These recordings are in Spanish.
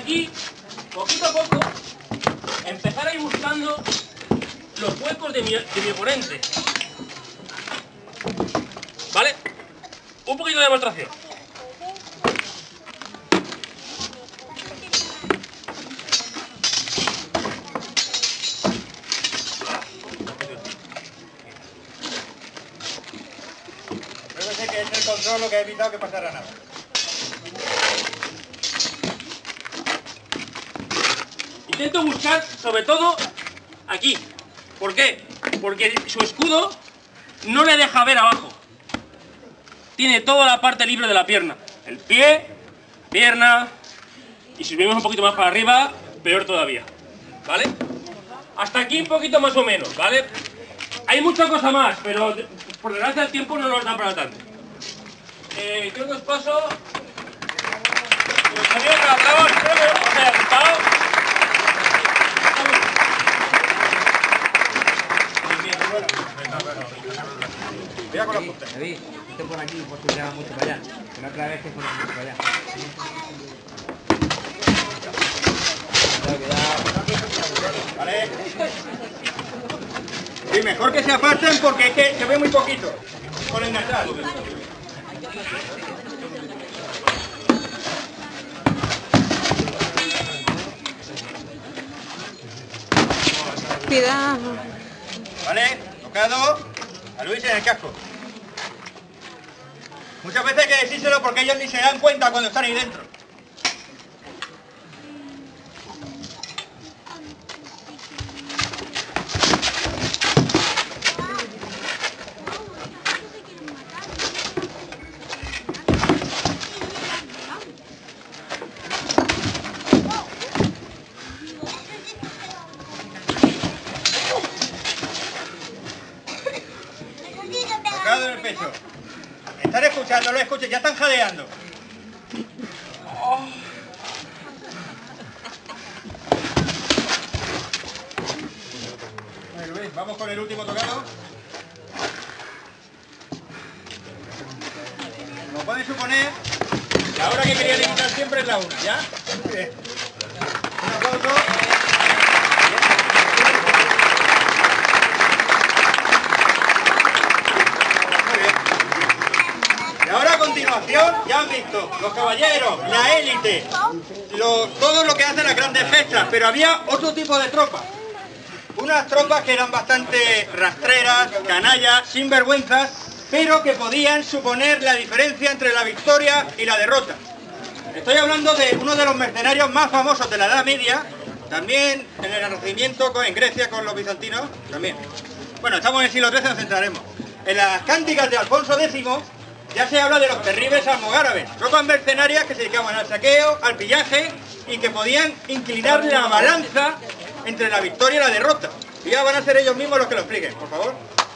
aquí, poquito a poco, empezar a ir buscando los huecos de mi oponente. ¿Vale? Un poquito de demostración. Parece que es el control lo que ha evitado que pasara nada. Intento buscar, sobre todo, aquí. ¿Por qué? Porque su escudo no le deja ver abajo. Tiene toda la parte libre de la pierna. El pie, pierna, y si subimos un poquito más para arriba, peor todavía. ¿Vale? Hasta aquí un poquito más o menos, ¿vale? Hay mucha cosa más, pero por desgracia el tiempo no nos da para tanto. Creo que os paso... Me gustaría que aplaudan, espero que os haya gustado. Cuidado con la punta. David, esto por aquí, por si llama mucho para allá. La otra vez que fue mucho para allá. Vale. Sí, mejor que se aparten porque es que se ve muy poquito. Con el nasal. Cuidado. Vale, tocado a Luis en el casco. Muchas veces hay que decírselo porque ellos ni se dan cuenta cuando están ahí dentro. Tocado en el pecho. Están escuchando, lo escuchen, ya están jadeando. Bueno, Luis, vamos con el último tocado. Como pueden suponer, la hora que querían imitar siempre es la 1, ¿ya? Muy bien. Un aplauso. Y ahora a continuación, ya han visto, los caballeros, la élite, todo lo que hacen las grandes gestas, pero había otro tipo de tropas. Unas tropas que eran bastante rastreras, canallas, sinvergüenzas, pero que podían suponer la diferencia entre la victoria y la derrota. Estoy hablando de uno de los mercenarios más famosos de la Edad Media, también en el Renacimiento, en Grecia con los bizantinos, también. Bueno, estamos en el siglo XIII, nos centraremos. En las cánticas de Alfonso X ya se habla de los terribles almogárabes, tropas mercenarias que se dedicaban al saqueo, al pillaje y que podían inclinar la balanza entre la victoria y la derrota. Y ya van a ser ellos mismos los que lo expliquen, por favor.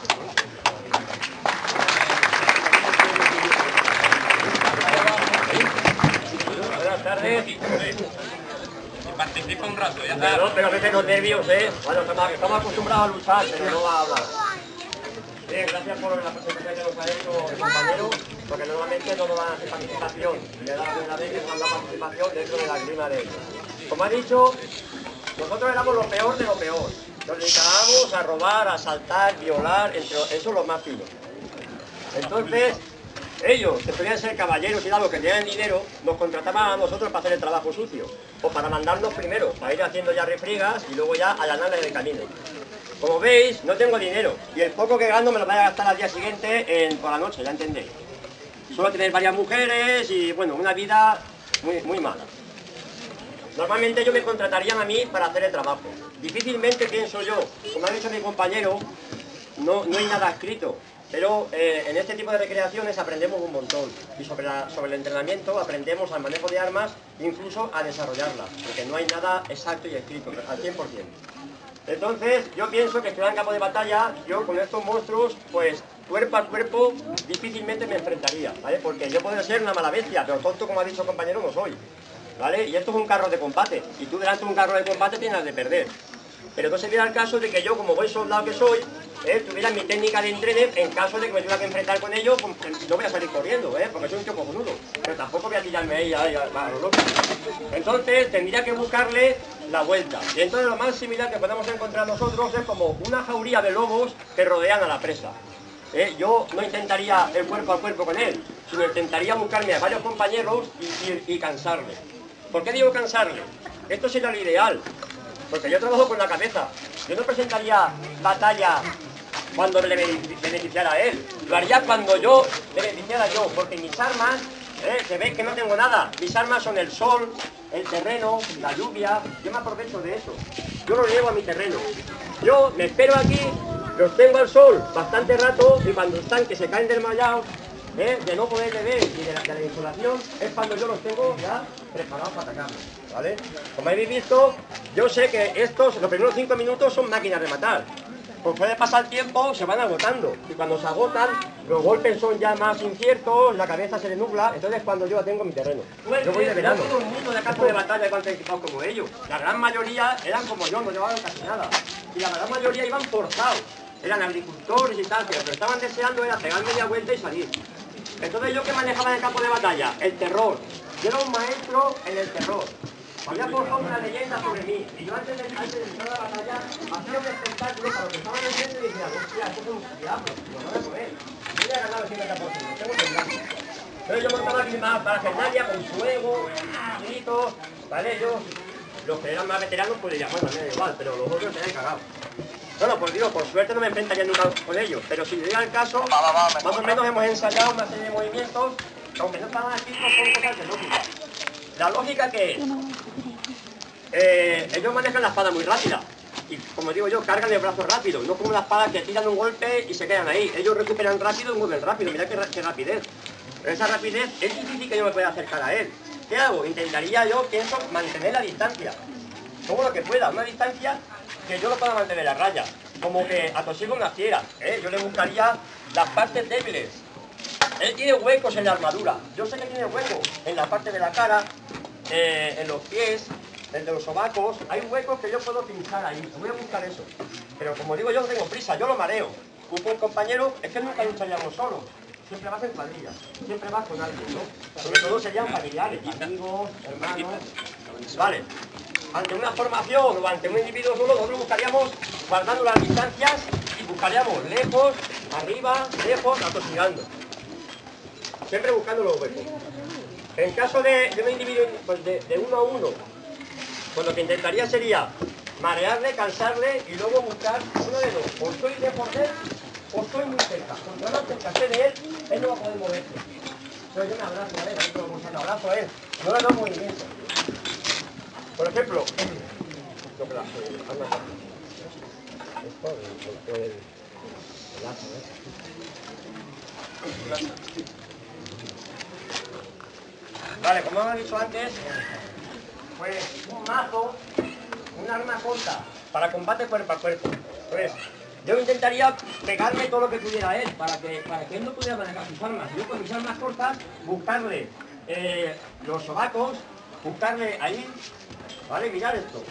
Buenas tardes. Participa un rato, ya está. No, pero que tengo nervios, Bueno, estamos acostumbrados a luchar, pero no a hablar. Bien, gracias por la presentación que nos ha hecho el compañero, porque normalmente no nos dan participación, le da una vez que nos dan participación dentro de la grima de ellos. Como ha dicho, nosotros éramos lo peor de lo peor. Nos dedicábamos a robar, a asaltar, violar, eso es lo más fino. Entonces, ellos, que podían ser caballeros y algo que tenían dinero, nos contrataban a nosotros para hacer el trabajo sucio, o para mandarnos primero, para ir haciendo ya refriegas y luego ya allanarles el camino. Como veis, no tengo dinero, y el poco que gano me lo voy a gastar al día siguiente por la noche, ya entendéis. Suelo tener varias mujeres y, bueno, una vida muy mala. Normalmente ellos me contratarían a mí para hacer el trabajo. Difícilmente pienso yo, como ha dicho mi compañero, no hay nada escrito. Pero en este tipo de recreaciones aprendemos un montón. Y sobre el entrenamiento aprendemos al manejo de armas, incluso a desarrollarlas. Porque no hay nada exacto y escrito, al 100%. Entonces, yo pienso que si estuviera en campo de batalla, yo con estos monstruos, pues cuerpo a cuerpo, difícilmente me enfrentaría, ¿vale? Porque yo podría ser una mala bestia, pero tonto, como ha dicho el compañero, no soy, ¿vale? Y esto es un carro de combate, y tú delante de un carro de combate tienes de perder. Pero no se diera el caso de que yo, como buen soldado que soy, tuviera mi técnica de entrene en caso de que me tuviera que enfrentar con ellos, no voy a salir corriendo, porque soy un tío cojonudo, pero tampoco voy a pillarme ahí a lo loco. Entonces tendría que buscarle la vuelta. Y entonces lo más similar que podemos encontrar nosotros es como una jauría de lobos que rodean a la presa. Yo no intentaría el cuerpo a cuerpo con él, sino intentaría buscarme a varios compañeros y cansarle. ¿Por qué digo cansarle? Esto sería lo ideal, porque yo trabajo con la cabeza. Yo no presentaría batalla cuando le beneficiara a él. Lo haría cuando yo le beneficiara yo, porque mis armas, se ve que no tengo nada. Mis armas son el sol, el terreno, la lluvia. Yo me aprovecho de eso. Yo lo llevo a mi terreno. Yo me espero aquí, los tengo al sol bastante rato y cuando están que se caen desmayados, de no poder beber y de la insolación, es cuando yo los tengo ya preparados para atacarme, ¿vale? Como habéis visto, yo sé que los primeros 5 minutos son máquinas de matar. Conforme pasa el tiempo, se van agotando. Y cuando se agotan, los golpes son ya más inciertos, la cabeza se le nubla. Entonces es cuando yo tengo mi terreno. Yo voy de verano. No todo el mundo de campo de batalla iban equipados como ellos. La gran mayoría eran como yo, no llevaban casi nada. Y la gran mayoría iban forzados. Eran agricultores y tal, pero lo que estaban deseando era pegar media vuelta y salir. Entonces yo que manejaba en el campo de batalla, el terror. Yo era un maestro en el terror. Había forjado una leyenda sobre mí. Y yo antes de empezar la batalla, hacía un espectáculo para los que estaban en el centro y decía, hostia, esto es un diablo, lo van a poner. Yo ya he ganado el 50%, tengo que ganar. Entonces yo montaba aquí más para Fernalia con fuego, gritos, ¿vale? Los que eran más veteranos pues dirían, bueno, me da igual, pero los otros se han cagado. Bueno, pues digo, por suerte no me enfrentaría nunca con ellos, pero si llega el caso, más o menos hemos ensayado una serie de movimientos, aunque no estaban aquí, no son cosas de lógica. La lógica que es, ellos manejan la espada muy rápida, y como digo yo, cargan el brazo rápido, no como la espada que tiran un golpe y se quedan ahí. Ellos recuperan rápido y mueven rápido, mirad qué rapidez. Pero esa rapidez es difícil que yo me pueda acercar a él. ¿Qué hago? Intentaría yo, pienso, mantener la distancia, todo lo que pueda, una distancia que yo lo pueda mantener a raya, como que atosigo una fiera, yo le buscaría las partes débiles. Él tiene huecos en la armadura, yo sé que tiene huecos en la parte de la cara, en los pies, en los sobacos, hay huecos que yo puedo pinchar ahí, voy a buscar eso. Pero como digo, yo no tengo prisa, yo lo mareo. Un compañero, es que nunca lucharíamos solos, siempre vas en cuadrillas, siempre vas con alguien, ¿no? Sobre todo serían familiares, amigos, hermanos, vale. Ante una formación o ante un individuo solo, nosotros buscaríamos guardando las distancias y buscaríamos lejos, arriba, lejos, atosigando. Siempre buscando los huecos. En caso de un individuo pues de uno a uno, pues lo que intentaría sería marearle, cansarle y luego buscar uno de dos. O estoy lejos de él o estoy muy cerca. Cuando más cerca esté de él, él no va a poder moverse. Entonces yo me abrazo a él, me abrazo a él, no le doy movimiento. Por ejemplo, lo que vale, como hemos dicho antes, pues un mazo, un arma corta para combate cuerpo a cuerpo. Pues yo intentaría pegarle todo lo que pudiera a él para que él no pudiera manejar sus armas. Yo con mis armas cortas buscarle los sobacos, buscarle ahí. Vale, mirad esto.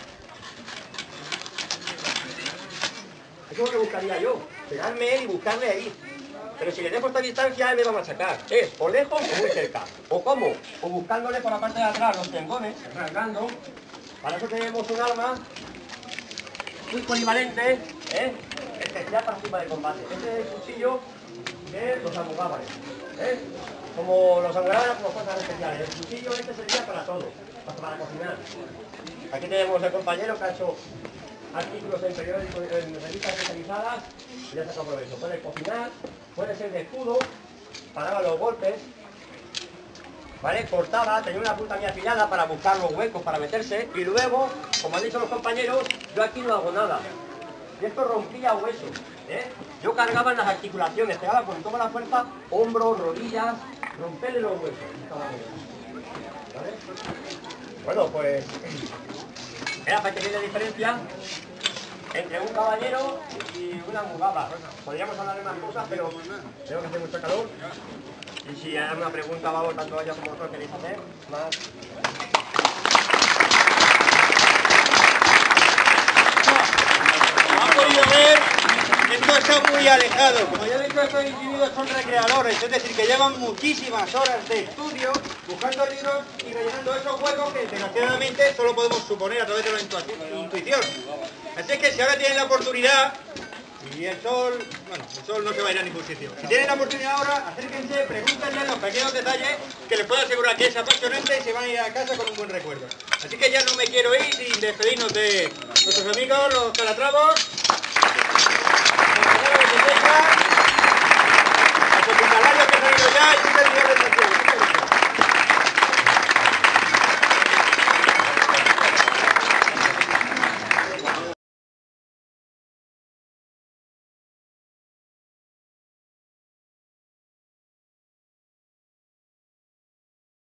Eso es lo que buscaría yo. Pegarme él y buscarle ahí. Pero si le dejo esta distancia, él me va a machacar. Es o lejos o muy cerca. ¿O cómo? O buscándole por la parte de atrás los tengones, rasgando. Para eso tenemos un arma muy polivalente, especial para tipo de combate. Este es el cuchillo de los samuráis. Como los samuráis eran como cosas especiales. El cuchillo este sería para todo, para cocinar. Aquí tenemos el compañero que ha hecho artículos en periódicos, en revistas especializadas, y ya se aprovecho. Puede cocinar, puede ser de escudo, paraba los golpes, ¿vale? Cortaba, tenía una punta muy afilada para buscar los huecos para meterse, y luego, como han dicho los compañeros, yo aquí no hago nada. Y esto rompía huesos, Yo cargaba en las articulaciones, pegaba con toda la fuerza, hombros, rodillas, romperle los huesos. ¿Vale? Bueno, pues era para que veáis la diferencia entre un caballero y una mugaba. Podríamos hablar de más cosas, pero creo que hace mucho calor. Y si hay alguna pregunta, vamos, tanto ella como vosotros queréis hacer, más. Como han podido ver, esto está muy alejado. Como ya he dicho, estos individuos son recreadores, es decir, que llevan muchísimas horas de estudio buscando libros y rellenando esos huecos que desgraciadamente solo podemos suponer a través de la intuición. Así que si ahora tienen la oportunidad, y el sol, bueno, el sol no se va a ir a ningún sitio. Si tienen la oportunidad ahora, acérquense, pregúntenle los pequeños detalles que les puedo asegurar que es apasionante y se van a ir a casa con un buen recuerdo. Así que ya no me quiero ir sin despedirnos de nuestros amigos, los Calatravos.